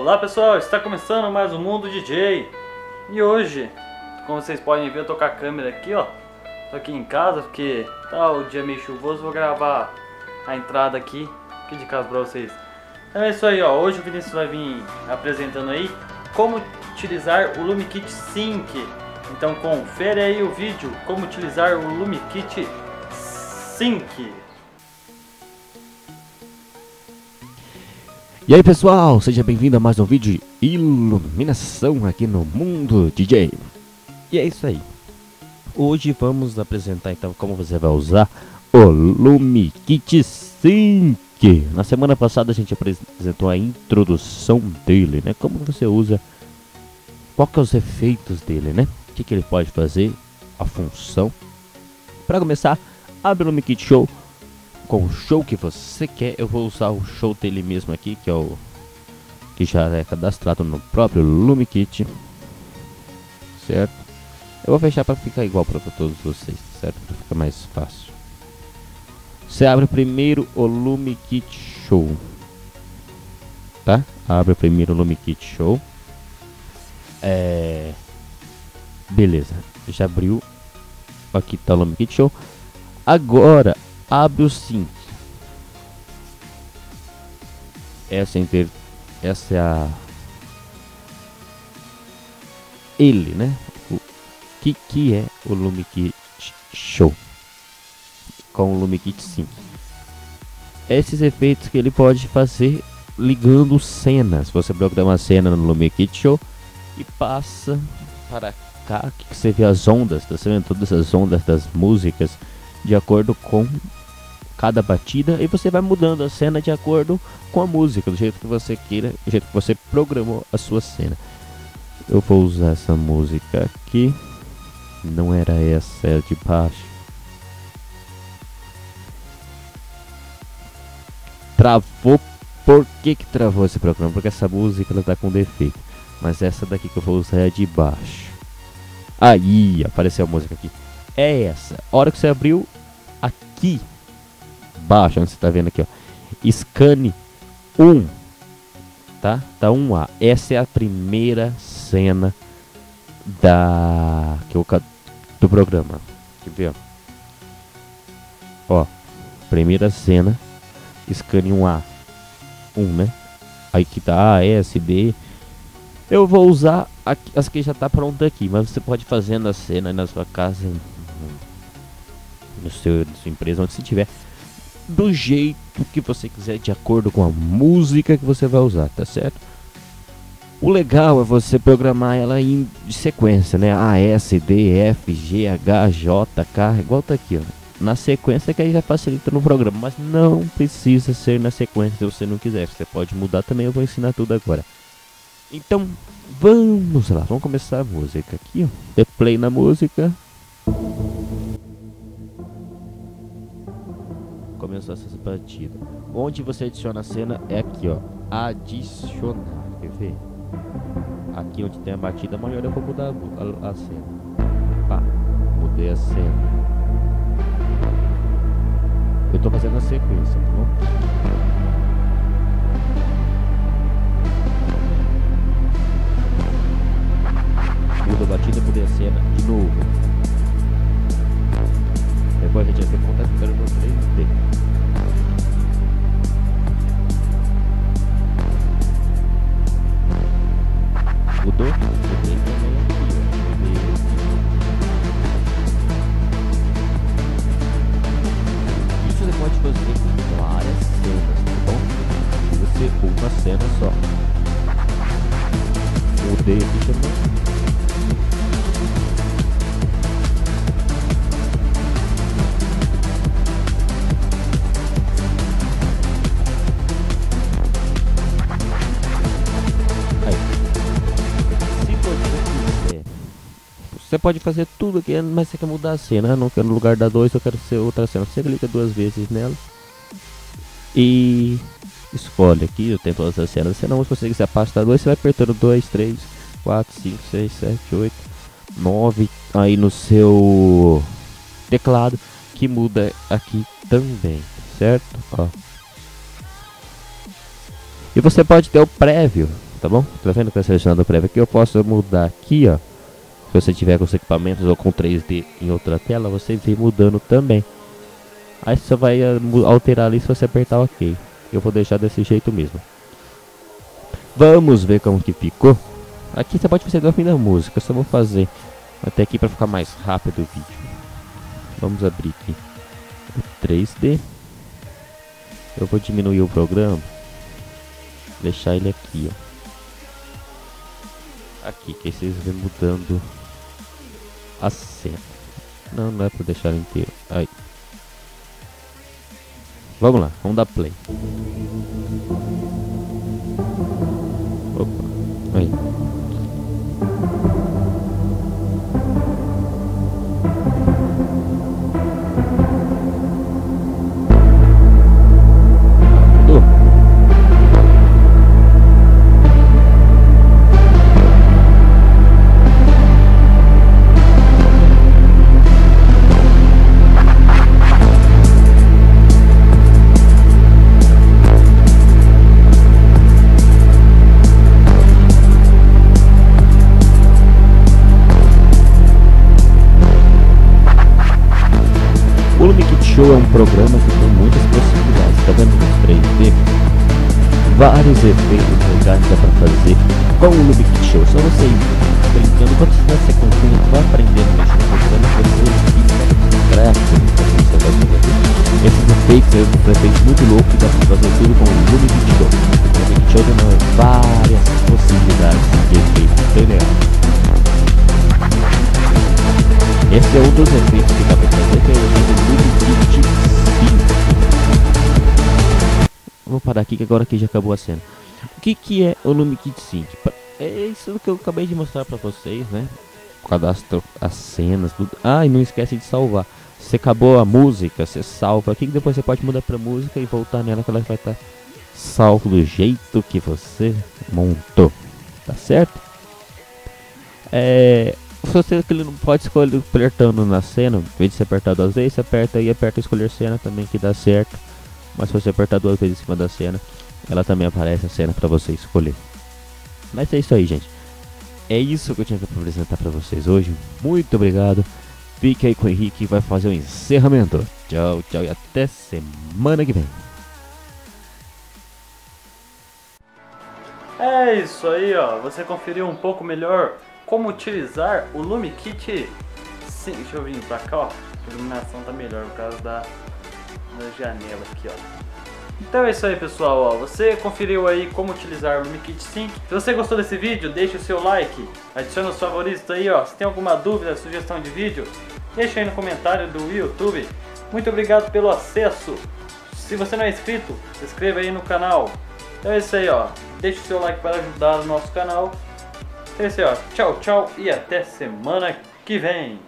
Olá pessoal, está começando mais um Mundo DJ. E hoje, como vocês podem ver, eu tô com a câmera aqui, ó. Tô aqui em casa porque tá o dia meio chuvoso. Vou gravar a entrada aqui de casa pra vocês. Então é isso aí, ó. Hoje o Vinícius vai vir apresentando aí como utilizar o LumiKit Sync. Então confere aí o vídeo como utilizar o LumiKit Sync. E aí pessoal, seja bem-vindo a mais um vídeo de iluminação aqui no Mundo DJ. E é isso aí. Hoje vamos apresentar então como você vai usar o LumiKit Sync. Na semana passada a gente apresentou a introdução dele, né? Como você usa, qual que é os efeitos dele, né? O que ele pode fazer, a função. Para começar, abre o LumiKit Show. Com o show que você quer, eu vou usar o show dele mesmo aqui, que é o que já é cadastrado no próprio LumiKit, certo? Eu vou fechar para ficar igual para todos vocês, certo? Para ficar mais fácil. Você abre primeiro o LumiKit Show, tá? Abre primeiro o LumiKit Show. Beleza, já abriu. Aqui tá o LumiKit Show. Agora abre o Sync. Essa é a ele, né? O que é o LumiKit Show com o LumiKit Sync? Esses efeitos que ele pode fazer ligando cenas. Você programa a cena no LumiKit Show e passa para cá que você vê as ondas, tá vendo? Todas as ondas das músicas de acordo com cada batida, e você vai mudando a cena de acordo com a música, do jeito que você queira, do jeito que você programou a sua cena. Eu vou usar essa música aqui, não era essa, é de baixo. Travou. Por que travou esse programa? Porque essa música ela tá com defeito, mas essa daqui que eu vou usar é de baixo. Aí apareceu a música aqui, é essa. A hora que você abriu aqui baixo, onde você tá vendo aqui, ó, Scan 1, tá? Tá 1A. Essa é a primeira cena do programa. Quer ver, ó, primeira cena, Scan 1A, 1, né? Aí que tá A, S, D. Eu vou usar as que já tá pronta aqui, mas você pode fazer na cena, na sua casa, na sua empresa, onde você tiver, do jeito que você quiser, de acordo com a música que você vai usar, tá certo? O legal é você programar ela em sequência, né? A, S, D, F, G, H, J, K, igual tá aqui, ó. Na sequência, que aí já facilita no programa, mas não precisa ser na sequência se você não quiser. Você pode mudar também, eu vou ensinar tudo agora. Então, vamos lá, vamos começar a música aqui, ó. Dê play na música. Começou essas batidas. Onde você adiciona a cena é aqui, ó, adicionar. Quer ver? Aqui onde tem a batida maior eu vou mudar a cena. Pá, mudei a cena. Eu tô fazendo a sequência, tá bom? Muda a batida, mudei a cena de novo. Depois a gente vai ter conta ficando no 3D. Mudou? Mudei também aqui, ó. Isso você pode fazer com várias cenas, tá bom? Você uma cena só. Mudei aqui também. Você pode fazer tudo aqui, mas você quer mudar a cena. Não quero no lugar da 2, eu quero ser outra cena. Você clica duas vezes nela e escolhe aqui. Eu tenho todas as cenas. Se não, se você quiser pastar 2, você vai apertando 2, 3, 4, 5, 6, 7, 8, 9 aí no seu teclado, que muda aqui também, certo? Ó. E você pode ter o prévio, tá tá bom? Tá vendo que é selecionado prévio aqui? Eu posso mudar aqui, ó. Se você tiver com os equipamentos ou com 3D em outra tela, você vem mudando também. Aí você vai alterar ali se você apertar OK. Eu vou deixar desse jeito mesmo. Vamos ver como que ficou. Aqui você pode fazer do fim da música. Eu só vou fazer até aqui para ficar mais rápido o vídeo. Vamos abrir aqui o 3D. Eu vou diminuir o programa. Deixar ele aqui, ó. Aqui, que aí vocês vão mudando a cena. Não é para deixar inteiro. Aí. Vamos lá, vamos dar play. Opa, aí. O Lumikit Show é um programa que tem muitas possibilidades, tá vendo no 3D? Vários efeitos legais dá pra fazer com o Lumikit Show. Só você ir brincando, enquanto você confia, vai aprendendo a mexer no programa, você fica gráfico, você vai fazer. Esses efeitos é um efeito muito louco que dá pra fazer tudo com o Lumikit Show. O Lumikit Show tem várias possibilidades de efeitos bem legais. Esse é um dos efeitos que dá pra fazer, que é o efeito Lumikit Sync. Vou parar aqui que agora que já acabou a cena. O que é o Lumikit Sync? É isso que eu acabei de mostrar pra vocês, né? Cadastro as cenas, tudo. Ah, e não esquece de salvar. Se acabou a música, você salva aqui, que depois você pode mudar pra música e voltar nela, que ela vai estar salvo do jeito que você montou. Tá certo? Se você não pode escolher apertando na cena, em vez de você apertar 2 vezes, você aperta e aperta escolher cena também, que dá certo. Mas se você apertar 2 vezes em cima da cena, ela também aparece a cena pra você escolher. Mas é isso aí, gente. É isso que eu tinha que apresentar pra vocês hoje. Muito obrigado. Fique aí com o Henrique, que vai fazer o encerramento. Tchau, tchau e até semana que vem. É isso aí, ó. Você conferiu um pouco melhor como utilizar o Lumikit Sync. Deixa eu vir pra cá, ó. A iluminação tá melhor por causa da janela aqui, ó. Então é isso aí, pessoal, ó. Você conferiu aí como utilizar o Lumikit Sync. Se você gostou desse vídeo, deixa o seu like, adicione os favoritos aí, ó. Se tem alguma dúvida, sugestão de vídeo, deixa aí no comentário do YouTube. Muito obrigado pelo acesso. Se você não é inscrito, se inscreva aí no canal. Então é isso aí, ó. Deixa o seu like para ajudar o nosso canal. Então é isso aí, ó. Tchau, tchau e até semana que vem.